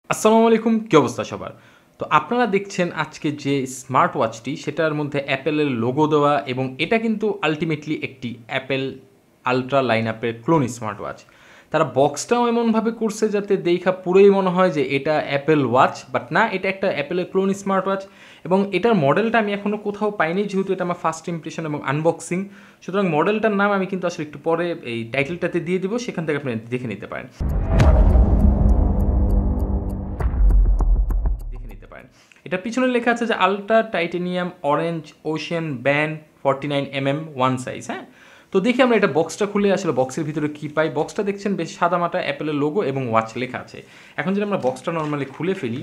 আসসালামু আলাইকুম, কি অবস্থা সবার? তো আপনারা দেখছেন আজকে যে স্মার্ট ওয়াচটি সেটার মধ্যে অ্যাপেলের লোগো দেওয়া এবং এটা কিন্তু আল্টিমেটলি একটি অ্যাপেল আল্ট্রা লাইন আপের ক্লোন স্মার্ট ওয়াচ। তারা বক্সটাও এমনভাবে করছে যাতে দেখা পুরোই মনে হয় যে এটা অ্যাপেল ওয়াচ, বাট না, এটা একটা অ্যাপেলের ক্লোন স্মার্ট ওয়াচ। এবং এটার মডেলটা আমি এখনও কোথাও পাইনি, যেহেতু এটা আমার ফার্স্ট ইমপ্রেশন এবং আনবক্সিং। সুতরাং মডেলটার নাম আমি কিন্তু আসলে একটু পরে এই টাইটেলটাতে দিয়ে দিব, সেখান থেকে আপনি দেখে নিতে পারেন। এটার পিছনে লেখা আছে যে Ultra titanium orange ocean band 49 mm one size. হ্যাঁ, তো দেখি আমরা এটা বক্সটা খুলে আসলে বক্সের ভিতরে কী পাই। বক্সটা দেখছেন বেশ সাদামাটা, অ্যাপেলের লোগো এবং ওয়াচ লেখা আছে। এখন যদি আমরা বক্সটা নর্মালি খুলে ফেলি,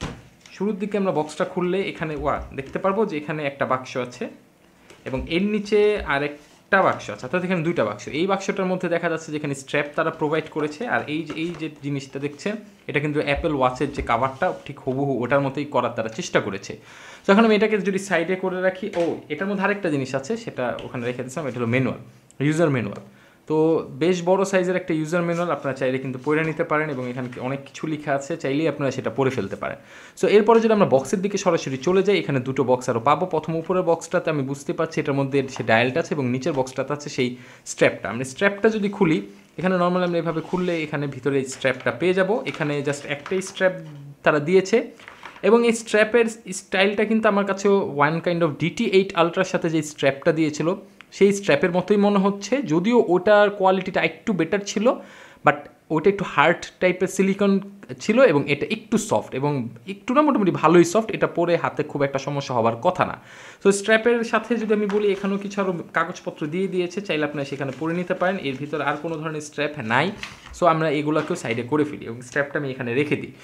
শুরুর দিকে আমরা বক্সটা খুললে এখানে দেখতে পারবো যে এখানে একটা বাক্স আছে এবং এর নিচে আরেকটা বাক্স আছে, অর্থাৎ এখানে দুইটা বাক্স। এই বাক্সটার মধ্যে দেখা যাচ্ছে যে এখানে স্ট্র্যাপ তারা প্রোভাইড করেছে, আর এই যে জিনিসটা দেখছেন এটা কিন্তু অ্যাপেল ওয়াচের যে কাভারটা ঠিক হুবহু ওটার মতোই করার তারা চেষ্টা করেছে। তো এখন আমি এটাকে যদি সাইডে করে রাখি, এটার মধ্যে আরেকটা জিনিস আছে, সেটা ওখানে রেখে দিচ্ছিলাম। এটা হলো ম্যানুয়াল, ইউজার ম্যানুয়াল। তো বেশ বড় সাইজের একটা ইউজার ম্যানুয়াল, আপনারা চাইলে কিন্তু পড়ে নিতে পারেন এবং এখানে অনেক কিছু লেখা আছে, চাইলেই আপনারা সেটা পড়ে ফেলতে পারেন। সো এরপরে যদি আমরা বক্সের দিকে সরাসরি চলে যাই, এখানে দুটো বক্স আরও পাবো। প্রথম উপরের বক্সটাতে আমি বুঝতে পারছি এটার মধ্যে সে ডায়ালটা আছে এবং নিচের বক্সটাতে আছে সেই স্ট্র্যাপটা। আমি স্ট্র্যাপটা যদি খুলি, এখানে নর্মালি আমরা এভাবে খুললে এখানে ভিতরে স্ট্র্যাপটা পেয়ে যাব। এখানে জাস্ট একটাই স্ট্র্যাপ তারা দিয়েছে এবং এই স্ট্র্যাপের স্টাইলটা কিন্তু আমার কাছেও ওয়ান কাইন্ড অফ DT8 আলট্রার সাথে যে স্ট্র্যাপটা দিয়েছিল সেই স্ট্র্যাপের মতোই মনে হচ্ছে, যদিও ওটার কোয়ালিটিটা একটু বেটার ছিল, বাট ওটা একটু হার্ড টাইপের সিলিকন ছিল এবং এটা একটু সফট এবং একটু না মোটামুটি ভালোই সফট। এটা পরে হাতে খুব একটা সমস্যা হওয়ার কথা না। সো স্ট্র্যাপের সাথে যদি আমি বলি, এখানেও কিছু আরও কাগজপত্র দিয়ে দিয়েছে, চাইলে আপনারা সেখানে পরে নিতে পারেন। এর ভিতরে আর কোনো ধরনের স্ট্র্যাপ নাই। সো আমরা এগুলোকেও সাইডে করে ফেলি এবং স্ট্র্যাপটা আমি এখানে রেখে দিই।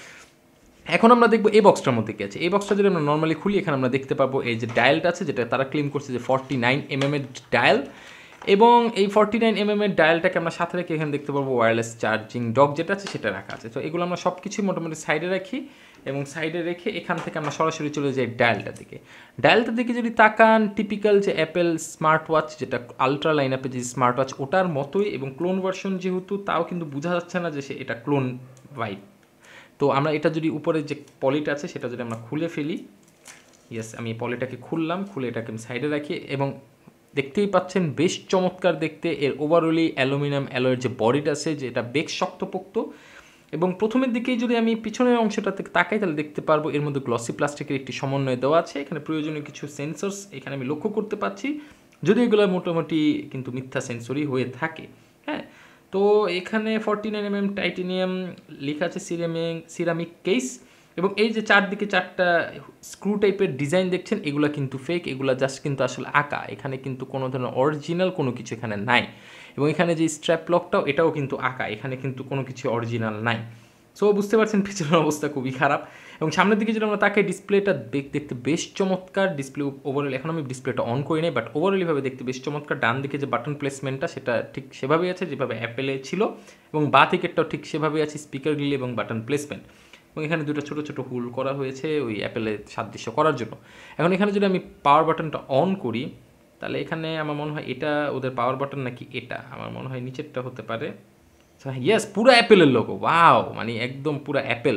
এখন আমরা দেখবো এই বক্সটার মধ্যে কী আছে। এই বক্সটা যদি আমরা নর্মালি খুলি, এখানে আমরা দেখতে পাবো এই যে ডায়ালটা আছে, যেটা তারা ক্লেম করছে যে 49 mm এর ডায়াল। এবং এই 49 mm এর ডায়ালটাকে আমরা সাথে রেখে এখানে দেখতে পাবো ওয়্যারলেস চার্জিং ডক যেটা আছে সেটা রাখা আছে। তো এগুলো আমরা সব কিছুই মোটামুটি সাইডে রাখি এবং সাইডে রেখে এখান থেকে আমরা সরাসরি চলে যাই ডায়ালটার দিকে। ডায়ালটার দিকে যদি তাকান, টিপিক্যাল যে অ্যাপেল স্মার্ট ওয়াচ, যেটা আলট্রা লাইন আপে যে স্মার্ট ওয়াচ ওটার মতোই এবং ক্লোন ভার্সন যেহেতু, তাও কিন্তু বোঝা যাচ্ছে না যে সে এটা ক্লোন ভাইব। তো আমরা এটা যদি উপরে যে পলিটা আছে সেটা যদি আমরা খুলে ফেলি, ইয়েস, আমি পলিটাকে খুললাম, খুলে এটাকে আমি সাইডে রাখি এবং দেখতেই পাচ্ছেন বেশ চমৎকার দেখতে। এর ওভারঅলি অ্যালুমিনিয়াম অ্যালয়ের যে বডিটা আছে, যেটা বেশ শক্তপোক্ত। এবং প্রথমের দিকেই যদি আমি পিছনের অংশটাতে তাকাই, তাহলে দেখতে পারবো এর মধ্যে গ্লসি প্লাস্টিকের একটি সমন্বয় দেওয়া আছে। এখানে প্রয়োজনীয় কিছু সেন্সরস এখানে আমি লক্ষ্য করতে পারছি, যদি এগুলো মোটামুটি কিন্তু মিথ্যা সেন্সরই হয়ে থাকে। হ্যাঁ, তো এখানে 49 mm টাইটেনিয়াম লেখা আছে, সিরামিক কেস। এবং এই যে চারদিকে চারটা স্ক্রু টাইপের ডিজাইন দেখছেন, এগুলো কিন্তু ফেক, এগুলো জাস্ট কিন্তু আসলে আঁকা। এখানে কিন্তু কোনো ধরনের অরিজিনাল কোনো কিছু এখানে নাই। এবং এখানে যে স্ট্র্যাপ লকটাও, এটাও কিন্তু আঁকা, এখানে কিন্তু কোনো কিছু অরিজিনাল নাই। সো বুঝতে পারছেন পিছনের অবস্থা খুবই খারাপ। এবং সামনের দিকে যদি আমরা তাকাই, ডিসপ্লেটা দেখতে বেশ চমৎকার। ডিসপ্লে ওভারঅল, এখন আমি ডিসপ্লেটা অন করি নাই, বাট ওভারঅলিভাবে দেখতে বেশ চমৎকার। ডান দিকে যে বাটন প্লেসমেন্টটা সেটা ঠিক সেভাবেই আছে যেভাবে অ্যাপেলে ছিল, এবং বাঁ দিকেরটাও ঠিক সেভাবেই আছে, স্পিকার গ্রিল এবং বাটন প্লেসমেন্ট। এবং এখানে দুটো ছোটো ছোটো হুল করা হয়েছে ওই অ্যাপেলের সাদৃশ্য করার জন্য। এখন এখানে যদি আমি পাওয়ার বাটনটা অন করি, তাহলে এখানে আমার মনে হয় এটা ওদের পাওয়ার বাটন, নাকি এটা আমার মনে হয় নিচেরটা হতে পারে। ইয়েস, পুরো অ্যাপেলের লোগো, ওয়াও, মানে একদম পুরো অ্যাপেল।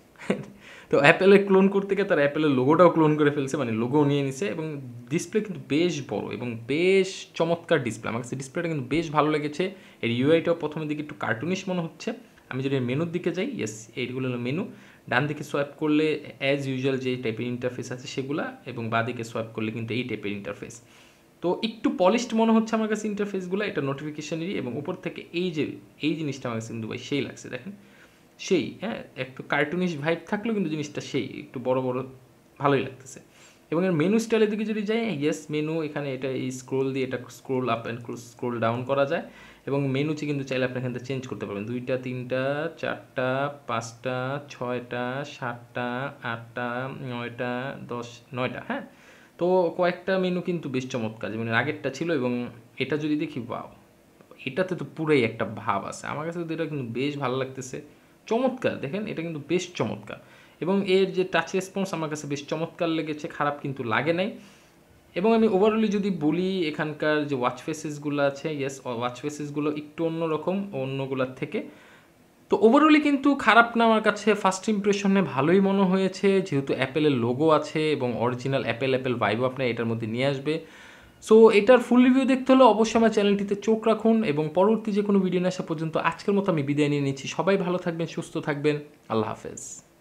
তো অ্যাপেলের ক্লোন করতে গিয়ে তারা অ্যাপেলের লোগোটাও ক্লোন করে ফেলছে, মানে লোগোও নিয়ে নিছে। এবং ডিসপ্লে কিন্তু বেশ বড় এবং বেশ চমৎকার ডিসপ্লে। আমার কাছে ডিসপ্লেটা কিন্তু বেশ ভালো লেগেছে। এর ইউআইটাও প্রথমের দিকে একটু কার্টুনিশ মনে হচ্ছে। আমি যদি মেনুর দিকে যাই, ইয়েস, এইগুলো হলো মেনু। ডান দিকে সোয়াইপ করলে অ্যাজ ইউজুয়াল যে টাইপের ইন্টারফেস আছে সেগুলা, এবং বাঁ দিকে সোয়াইপ করলে কিন্তু এই টাইপের ইন্টারফেস। তো একটু পলিশড মনে হচ্ছে আমার কাছে ইন্টারফেসগুলো, এটা নোটিফিকেশনেরই। এবং উপর থেকে এই জিনিসটা আমার কাছে কিন্তু ভাই সেই লাগছে, দেখেন সেই, হ্যাঁ, একটু কার্টুনিশ ভাইব থাকলেও কিন্তু জিনিসটা সেই একটু বড় বড়, ভালোই লাগতেছে। এবং এর মেনু স্টাইলের দিকে যদি যাই, ইয়েস, মেনু, এখানে এটা এই স্ক্রোল দিয়ে এটা scroll up and scroll down করা যায়। এবং মেনুতে কিন্তু চাইলে আপনি এখান থেকে চেঞ্জ করতে পারবেন, 2টা 3টা 4টা 5টা 6টা 7টা 8টা 9টা 10 9টা। হ্যাঁ, তো কয়েকটা মেনু কিন্তু বেশ চমৎকার, যেমন আগেরটা ছিল। এবং এটা যদি দেখি, ওয়াও, এটাতে তো পুরাই একটা ভাব আছে। আমার কাছে কিন্তু এটা কিন্তু বেশ ভালো লাগতেছে, চমৎকার। দেখেন, এটা কিন্তু বেশ চমৎকার। এবং এর যে টাচ রেসপন্স আমার কাছে বেশ চমৎকার লেগেছে, খারাপ কিন্তু লাগে নাই। এবং আমি ওভারঅলি যদি বলি, এখানকার যে ওয়াচ ফেসেসগুলো আছে, ইয়েস, ওয়াচ ফেসেসগুলো একটু অন্যরকম অন্যগুলোর থেকে। তো ওভারঅলি কিন্তু খারাপ না, আমার কাছে ফার্স্ট ইমপ্রেশনে ভালোই মনে হয়েছে, যেহেতু অ্যাপেলের লোগো আছে এবং অরিজিনাল অ্যাপেল ভাইবও আপনার এটার মধ্যে নিয়ে আসবে। সো এটার ফুল রিভিউ দেখতে হলে অবশ্যই আমার চ্যানেলটিতে চোখ রাখুন, এবং পরবর্তী যে কোনো ভিডিও নিয়ে আসা পর্যন্ত আজকের মতো আমি বিদায় নিয়ে নিচ্ছি। সবাই ভালো থাকবেন, সুস্থ থাকবেন, আল্লাহ হাফেজ।